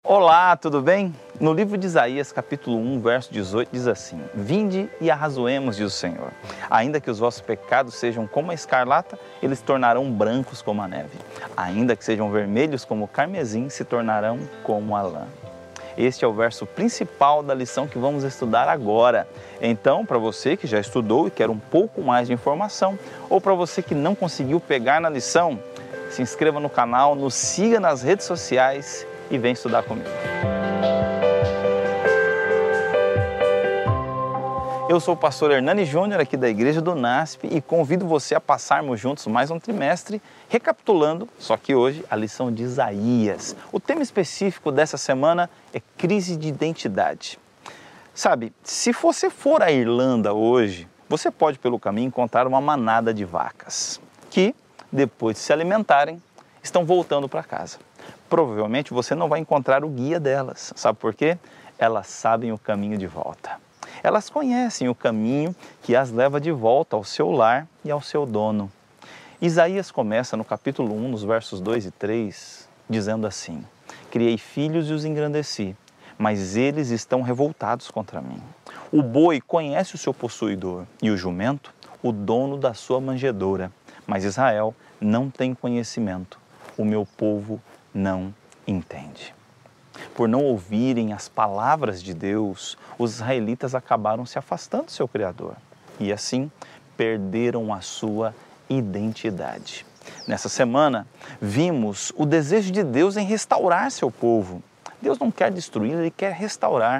Olá, tudo bem? No livro de Isaías, capítulo 1, verso 18, diz assim: Vinde e arrazoemos, diz o Senhor. Ainda que os vossos pecados sejam como a escarlata, eles se tornarão brancos como a neve. Ainda que sejam vermelhos como o carmesim, se tornarão como a lã. Este é o verso principal da lição que vamos estudar agora. Então, para você que já estudou e quer um pouco mais de informação, ou para você que não conseguiu pegar na lição, se inscreva no canal, nos siga nas redes sociais e vem estudar comigo. Eu sou o pastor Hernani Júnior, aqui da Igreja do NASP, e convido você a passarmos juntos mais um trimestre, recapitulando, só que hoje, a lição de Isaías. O tema específico dessa semana é crise de identidade. Sabe, se você for à Irlanda hoje, você pode pelo caminho encontrar uma manada de vacas, que, depois de se alimentarem, estão voltando para casa. Provavelmente você não vai encontrar o guia delas. Sabe por quê? Elas sabem o caminho de volta. Elas conhecem o caminho que as leva de volta ao seu lar e ao seu dono. Isaías começa no capítulo 1, nos versos 2 e 3, dizendo assim: Criei filhos e os engrandeci, mas eles estão revoltados contra mim. O boi conhece o seu possuidor e o jumento, o dono da sua manjedoura. Mas Israel não tem conhecimento. O meu povo não entende. Por não ouvirem as palavras de Deus, os israelitas acabaram se afastando do seu Criador e assim perderam a sua identidade. Nessa semana, vimos o desejo de Deus em restaurar seu povo. Deus não quer destruir, Ele quer restaurar.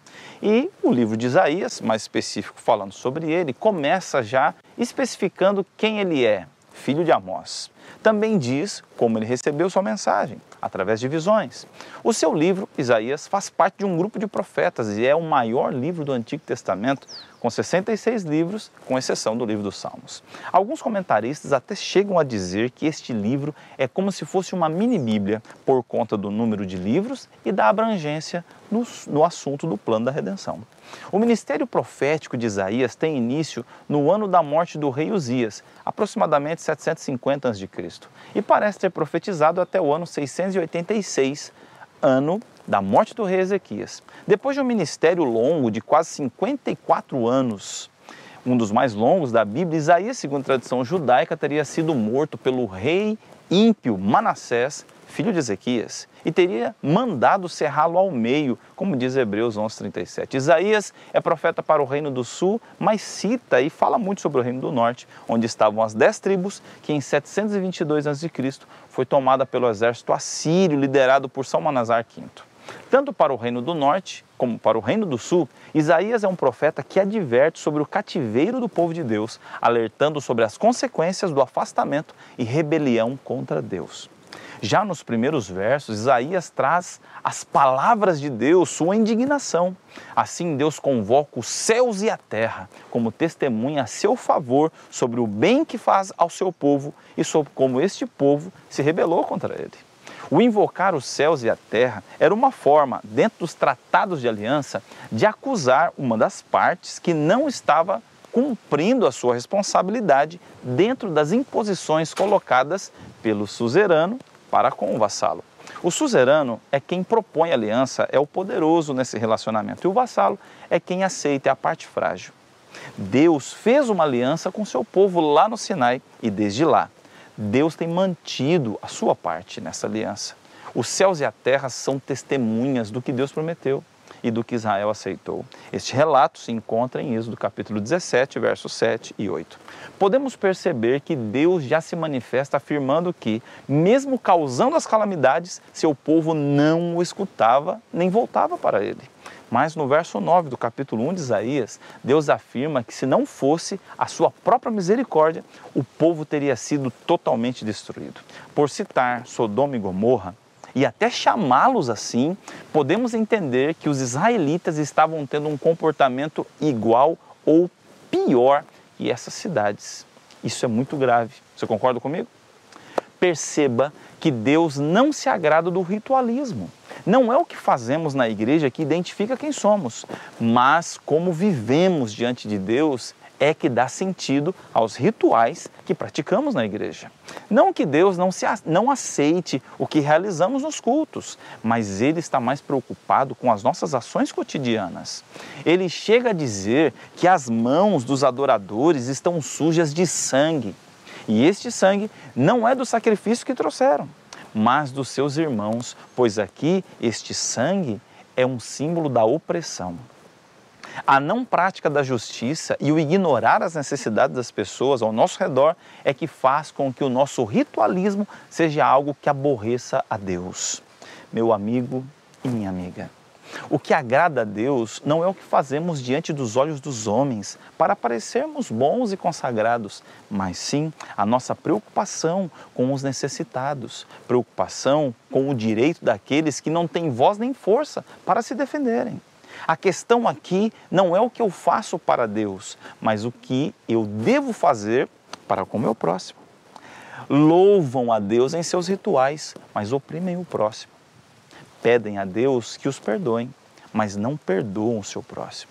E o livro de Isaías, mais específico falando sobre ele, começa já especificando quem ele é, filho de Amós. Também diz como ele recebeu sua mensagem, através de visões. O seu livro, Isaías, faz parte de um grupo de profetas e é o maior livro do Antigo Testamento, com 66 livros, com exceção do livro dos Salmos. Alguns comentaristas até chegam a dizer que este livro é como se fosse uma mini-bíblia, por conta do número de livros e da abrangência no assunto do plano da redenção. O ministério profético de Isaías tem início no ano da morte do rei Uzias, aproximadamente 750 a.C., e parece ter profetizado até o ano 686, ano da morte do rei Ezequias. Depois de um ministério longo de quase 54 anos, um dos mais longos da Bíblia, Isaías, segundo a tradição judaica, teria sido morto pelo rei ímpio Manassés, filho de Ezequias, e teria mandado serrá-lo ao meio, como diz Hebreus 11:37. Isaías é profeta para o reino do sul, mas cita e fala muito sobre o reino do norte, onde estavam as 10 tribos, que em 722 a.C. foi tomada pelo exército assírio, liderado por Salmanasar V. Tanto para o reino do norte como para o reino do sul, Isaías é um profeta que adverte sobre o cativeiro do povo de Deus, alertando sobre as consequências do afastamento e rebelião contra Deus. Já nos primeiros versos, Isaías traz as palavras de Deus, sua indignação. Assim, Deus convoca os céus e a terra como testemunha a seu favor sobre o bem que faz ao seu povo e sobre como este povo se rebelou contra ele. O invocar os céus e a terra era uma forma, dentro dos tratados de aliança, de acusar uma das partes que não estava cumprindo a sua responsabilidade dentro das imposições colocadas pelo suzerano para com o vassalo. O suzerano é quem propõe a aliança, é o poderoso nesse relacionamento, e o vassalo é quem aceita, é a parte frágil. Deus fez uma aliança com seu povo lá no Sinai e desde lá, Deus tem mantido a sua parte nessa aliança. Os céus e a terra são testemunhas do que Deus prometeu e do que Israel aceitou. Este relato se encontra em Êxodo capítulo 17, versos 7 e 8. Podemos perceber que Deus já se manifesta afirmando que, mesmo causando as calamidades, seu povo não o escutava nem voltava para ele. Mas no verso 9 do capítulo 1 de Isaías, Deus afirma que se não fosse a sua própria misericórdia, o povo teria sido totalmente destruído. Por citar Sodoma e Gomorra, e até chamá-los assim, podemos entender que os israelitas estavam tendo um comportamento igual ou pior que essas cidades. Isso é muito grave. Você concorda comigo? Perceba que Deus não se agrada do ritualismo. Não é o que fazemos na igreja que identifica quem somos, mas como vivemos diante de Deus é que dá sentido aos rituais que praticamos na igreja. Não que Deus não aceite o que realizamos nos cultos, mas Ele está mais preocupado com as nossas ações cotidianas. Ele chega a dizer que as mãos dos adoradores estão sujas de sangue. E este sangue não é do sacrifício que trouxeram, mas dos seus irmãos, pois aqui este sangue é um símbolo da opressão. A não prática da justiça e o ignorar as necessidades das pessoas ao nosso redor é que faz com que o nosso ritualismo seja algo que aborreça a Deus. Meu amigo e minha amiga, o que agrada a Deus não é o que fazemos diante dos olhos dos homens para parecermos bons e consagrados, mas sim a nossa preocupação com os necessitados, preocupação com o direito daqueles que não têm voz nem força para se defenderem. A questão aqui não é o que eu faço para Deus, mas o que eu devo fazer para com o meu próximo. Louvam a Deus em seus rituais, mas oprimem o próximo. Pedem a Deus que os perdoem, mas não perdoam o seu próximo.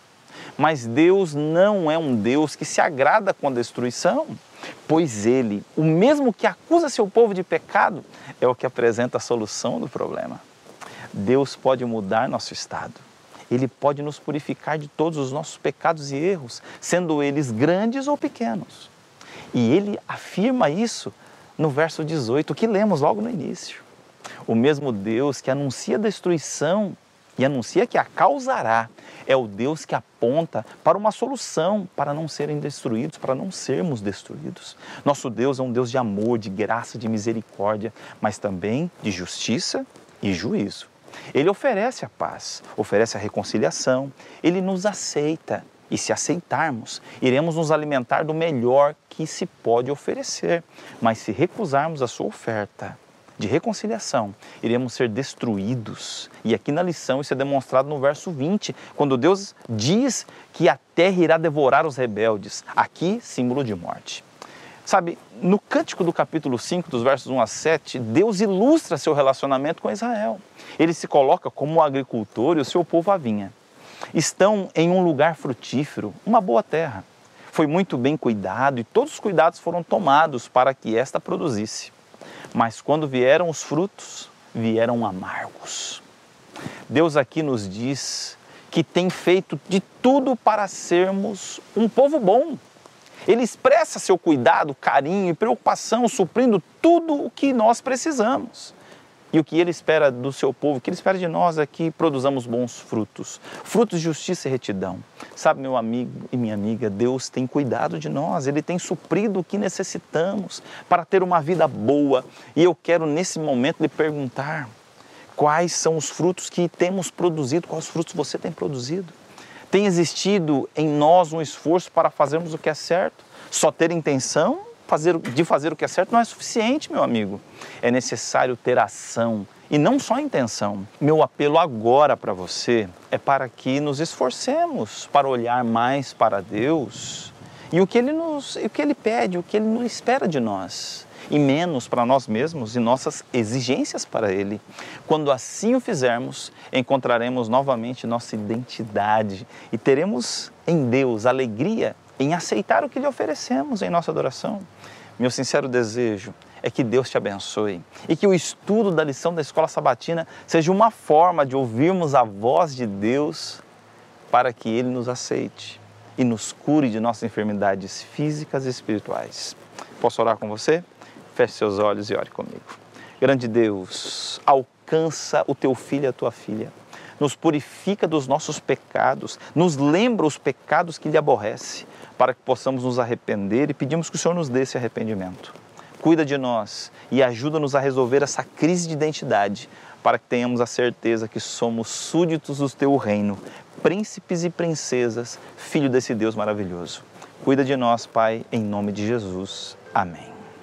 Mas Deus não é um Deus que se agrada com a destruição, pois Ele, o mesmo que acusa seu povo de pecado, é o que apresenta a solução do problema. Deus pode mudar nosso estado. Ele pode nos purificar de todos os nossos pecados e erros, sendo eles grandes ou pequenos. E Ele afirma isso no verso 18, que lemos logo no início. O mesmo Deus que anuncia a destruição e anuncia que a causará, é o Deus que aponta para uma solução, para não serem destruídos, para não sermos destruídos. Nosso Deus é um Deus de amor, de graça, de misericórdia, mas também de justiça e juízo. Ele oferece a paz, oferece a reconciliação, Ele nos aceita e se aceitarmos, iremos nos alimentar do melhor que se pode oferecer. Mas se recusarmos a sua oferta de reconciliação, iremos ser destruídos. E aqui na lição isso é demonstrado no verso 20, quando Deus diz que a terra irá devorar os rebeldes. Aqui, símbolo de morte. Sabe, no Cântico do capítulo 5, dos versos 1 a 7, Deus ilustra seu relacionamento com Israel. Ele se coloca como o agricultor e o seu povo a vinha. Estão em um lugar frutífero, uma boa terra. Foi muito bem cuidado e todos os cuidados foram tomados para que esta produzisse. Mas quando vieram os frutos, vieram amargos. Deus aqui nos diz que tem feito de tudo para sermos um povo bom. Ele expressa seu cuidado, carinho e preocupação, suprindo tudo o que nós precisamos. E o que Ele espera do seu povo, o que Ele espera de nós é que produzamos bons frutos. Frutos de justiça e retidão. Sabe, meu amigo e minha amiga, Deus tem cuidado de nós. Ele tem suprido o que necessitamos para ter uma vida boa. E eu quero, nesse momento, lhe perguntar quais são os frutos que temos produzido, quais frutos você tem produzido. Tem existido em nós um esforço para fazermos o que é certo? Só ter intenção de fazer o que é certo não é suficiente, meu amigo. É necessário ter ação e não só intenção. Meu apelo agora para você é para que nos esforcemos para olhar mais para Deus e o que Ele pede, o que Ele não espera de nós. E menos para nós mesmos e nossas exigências para Ele. Quando assim o fizermos, encontraremos novamente nossa identidade e teremos em Deus alegria em aceitar o que lhe oferecemos em nossa adoração. Meu sincero desejo é que Deus te abençoe e que o estudo da lição da Escola Sabatina seja uma forma de ouvirmos a voz de Deus para que Ele nos aceite e nos cure de nossas enfermidades físicas e espirituais. Posso orar com você? Feche seus olhos e ore comigo. Grande Deus, alcança o teu filho e a tua filha. Nos purifica dos nossos pecados, nos lembra os pecados que lhe aborrece, para que possamos nos arrepender e pedimos que o Senhor nos dê esse arrependimento. Cuida de nós e ajuda-nos a resolver essa crise de identidade, para que tenhamos a certeza que somos súditos do teu reino, príncipes e princesas, filho desse Deus maravilhoso. Cuida de nós, Pai, em nome de Jesus. Amém.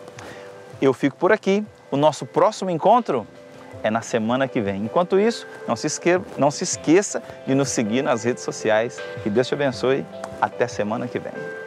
Eu fico por aqui. O nosso próximo encontro é na semana que vem. Enquanto isso, não se esqueça de nos seguir nas redes sociais. Que Deus te abençoe. Até semana que vem.